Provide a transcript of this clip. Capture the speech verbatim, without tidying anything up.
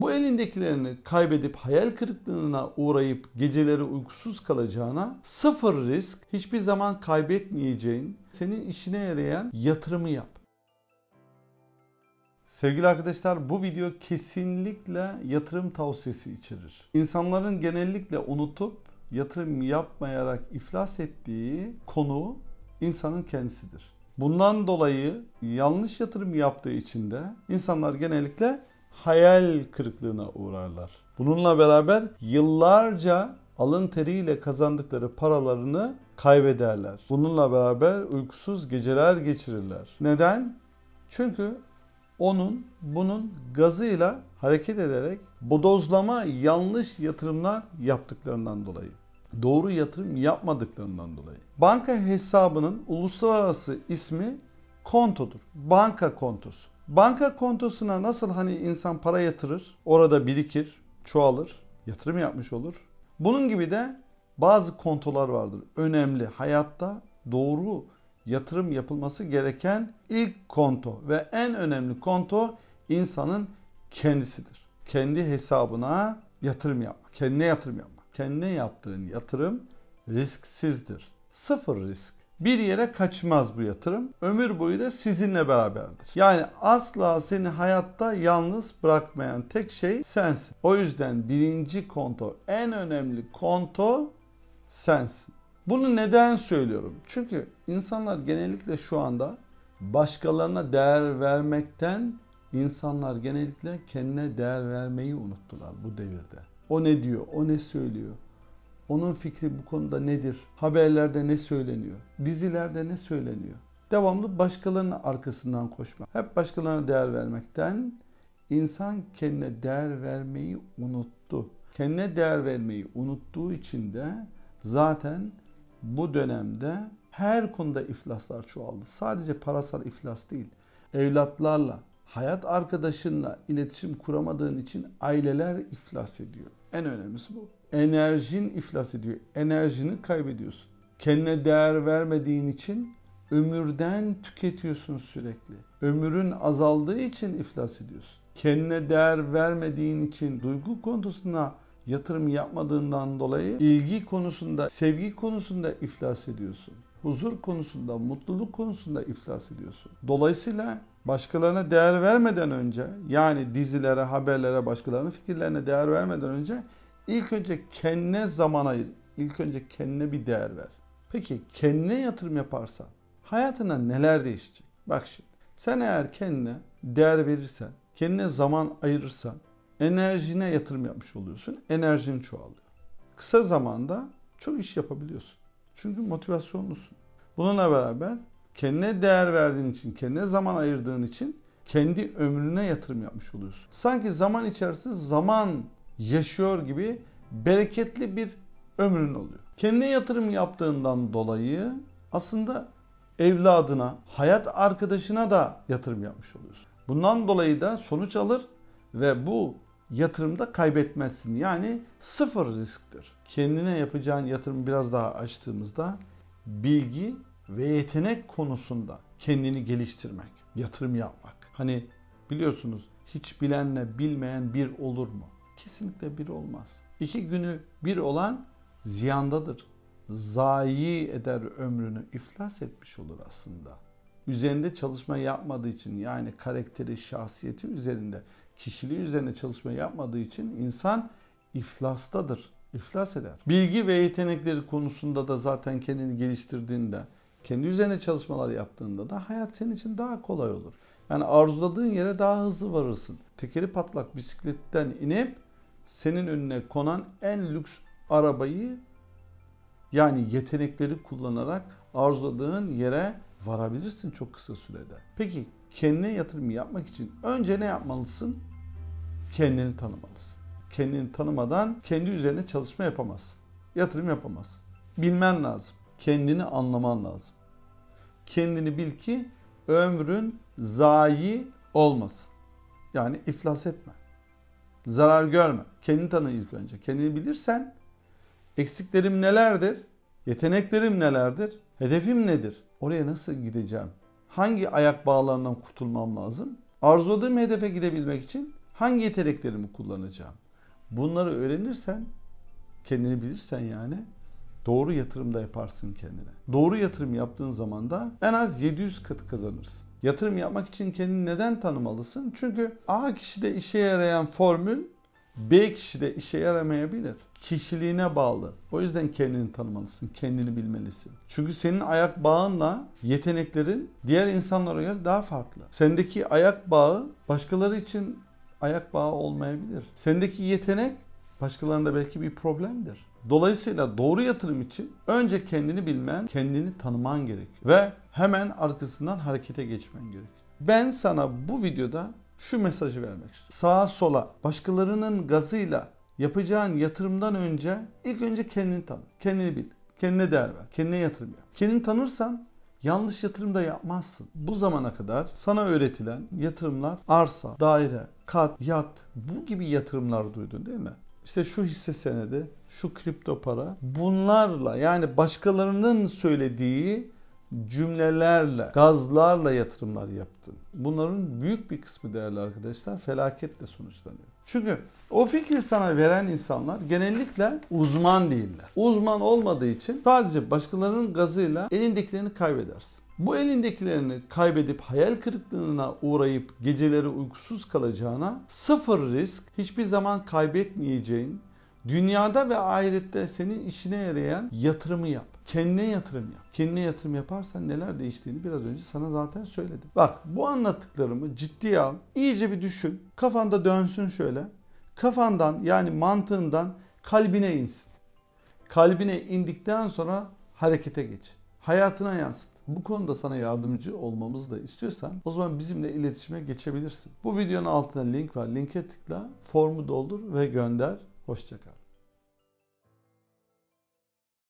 Bu elindekilerini kaybedip hayal kırıklığına uğrayıp geceleri uykusuz kalacağına sıfır risk, hiçbir zaman kaybetmeyeceğin, senin işine yarayan yatırımı yap. Sevgili arkadaşlar, bu video kesinlikle yatırım tavsiyesi içerir. İnsanların genellikle unutup yatırım yapmayarak iflas ettiği konu insanın kendisidir. Bundan dolayı yanlış yatırım yaptığı için de insanlar genellikle hayal kırıklığına uğrarlar. Bununla beraber yıllarca alın teriyle kazandıkları paralarını kaybederler. Bununla beraber uykusuz geceler geçirirler. Neden? Çünkü onun bunun gazıyla hareket ederek bodozlama yanlış yatırımlar yaptıklarından dolayı. Doğru yatırım yapmadıklarından dolayı. Banka hesabının uluslararası ismi kontodur. Banka kontosu. Banka kontosuna nasıl hani insan para yatırır, orada birikir, çoğalır, yatırım yapmış olur. Bunun gibi de bazı kontolar vardır. Önemli, hayatta doğru yatırım yapılması gereken ilk konto ve en önemli konto insanın kendisidir. Kendi hesabına yatırım yapmak, kendine yatırım yapmak. Kendine yaptığın yatırım risksizdir. Sıfır risk. Bir yere kaçmaz bu yatırım. Ömür boyu da sizinle beraberdir. Yani asla seni hayatta yalnız bırakmayan tek şey sensin. O yüzden birinci konto, en önemli konto sensin. Bunu neden söylüyorum? Çünkü insanlar genellikle şu anda başkalarına değer vermekten insanlar genellikle kendine değer vermeyi unuttular bu devirde. O ne diyor? O ne söylüyor? Onun fikri bu konuda nedir? Haberlerde ne söyleniyor? Dizilerde ne söyleniyor? Devamlı başkalarının arkasından koşmak. Hep başkalarına değer vermekten insan kendine değer vermeyi unuttu. Kendine değer vermeyi unuttuğu için de zaten bu dönemde her konuda iflaslar çoğaldı. Sadece parasal iflas değil. Evlatlarla, hayat arkadaşınla iletişim kuramadığın için aileler iflas ediyor. En önemlisi bu. Enerjin iflas ediyor. Enerjini kaybediyorsun. Kendine değer vermediğin için ömürden tüketiyorsun sürekli. Ömrün azaldığı için iflas ediyorsun. Kendine değer vermediğin için duygu konusuna yatırım yapmadığından dolayı ilgi konusunda, sevgi konusunda iflas ediyorsun. Huzur konusunda, mutluluk konusunda iflas ediyorsun. Dolayısıyla başkalarına değer vermeden önce, yani dizilere, haberlere, başkalarının fikirlerine değer vermeden önce ilk önce kendine zaman ayır. İlk önce kendine bir değer ver. Peki kendine yatırım yaparsan hayatına neler değişecek? Bak şimdi, sen eğer kendine değer verirsen, kendine zaman ayırırsan enerjine yatırım yapmış oluyorsun. Enerjin çoğalıyor. Kısa zamanda çok iş yapabiliyorsun. Çünkü motivasyonlusun. Bununla beraber kendine değer verdiğin için, kendine zaman ayırdığın için kendi ömrüne yatırım yapmış oluyorsun. Sanki zaman içerisinde zaman yaşıyor gibi bereketli bir ömrün oluyor. Kendine yatırım yaptığından dolayı aslında evladına, hayat arkadaşına da yatırım yapmış oluyorsun. Bundan dolayı da sonuç alır ve bu yatırımda kaybetmezsin. Yani sıfır risktir. Kendine yapacağın yatırımı biraz daha açtığımızda bilgi ve yetenek konusunda kendini geliştirmek, yatırım yapmak. Hani biliyorsunuz, hiç bilenle bilmeyen bir olur mu? Kesinlikle bir olmaz. İki günü bir olan ziyandadır. Zayi eder ömrünü, iflas etmiş olur aslında. Üzerinde çalışma yapmadığı için, yani karakteri, şahsiyeti üzerinde, kişiliği üzerine çalışma yapmadığı için insan iflastadır. İflas eder. Bilgi ve yetenekleri konusunda da zaten kendini geliştirdiğinde, kendi üzerine çalışmalar yaptığında da hayat senin için daha kolay olur. Yani arzuladığın yere daha hızlı varırsın. Tekeri patlak bisikletten inip senin önüne konan en lüks arabayı, yani yetenekleri kullanarak arzuladığın yere varabilirsin çok kısa sürede. Peki kendine yatırım yapmak için önce ne yapmalısın? Kendini tanımalısın. Kendini tanımadan kendi üzerine çalışma yapamazsın. Yatırım yapamazsın. Bilmen lazım. Kendini anlaman lazım. Kendini bil ki ömrün zayi olmasın. Yani iflas etme. Zarar görme. Kendini tanı ilk önce. Kendini bilirsen eksiklerim nelerdir? Yeteneklerim nelerdir? Hedefim nedir? Oraya nasıl gideceğim? Hangi ayak bağlarından kurtulmam lazım? Arzuladığım hedefe gidebilmek için Hangi yeteneklerimi kullanacağım? Bunları öğrenirsen, kendini bilirsen yani doğru yatırım da yaparsın kendine. Doğru yatırım yaptığın zaman da en az yedi yüz katı kazanırsın. Yatırım yapmak için kendini neden tanımalısın? Çünkü A kişide işe yarayan formül B kişide işe yaramayabilir. Kişiliğine bağlı. O yüzden kendini tanımalısın, kendini bilmelisin. Çünkü senin ayak bağınla yeteneklerin diğer insanlara göre daha farklı. Sendeki ayak bağı başkaları için ayak bağı olmayabilir. Sendeki yetenek başkalarında belki bir problemdir. Dolayısıyla doğru yatırım için önce kendini bilmen, kendini tanıman gerekiyor. Ve hemen arkasından harekete geçmen gerekiyor. Ben sana bu videoda şu mesajı vermek istiyorum. Sağa sola, başkalarının gazıyla yapacağın yatırımdan önce ilk önce kendini tanı. Kendini bil. Kendine değer ver. Kendine yatırım yap. Kendini tanırsan yanlış yatırım da yapmazsın. Bu zamana kadar sana öğretilen yatırımlar arsa, daire, kat, yat, bu gibi yatırımlar duydun değil mi? İşte şu hisse senedi, şu kripto para, bunlarla yani başkalarının söylediği cümlelerle, gazlarla yatırımlar yaptın. Bunların büyük bir kısmı değerli arkadaşlar felaketle sonuçlanıyor. Çünkü o fikri sana veren insanlar genellikle uzman değiller. Uzman olmadığı için sadece başkalarının gazıyla elindekilerini kaybedersin. Bu elindekilerini kaybedip hayal kırıklığına uğrayıp geceleri uykusuz kalacağına sıfır risk, hiçbir zaman kaybetmeyeceğin, dünyada ve ahirette senin işine yarayan yatırımı yap. Kendine yatırım yap. Kendine yatırım yaparsan neler değiştiğini biraz önce sana zaten söyledim. Bak bu anlattıklarımı ciddiye al. İyice bir düşün. Kafanda dönsün şöyle. Kafandan yani mantığından kalbine insin. Kalbine indikten sonra harekete geç. Hayatına yansıt. Bu konuda sana yardımcı olmamızı da istiyorsan o zaman bizimle iletişime geçebilirsin. Bu videonun altında link var. Linke tıkla, formu doldur ve gönder. Hoşça kal.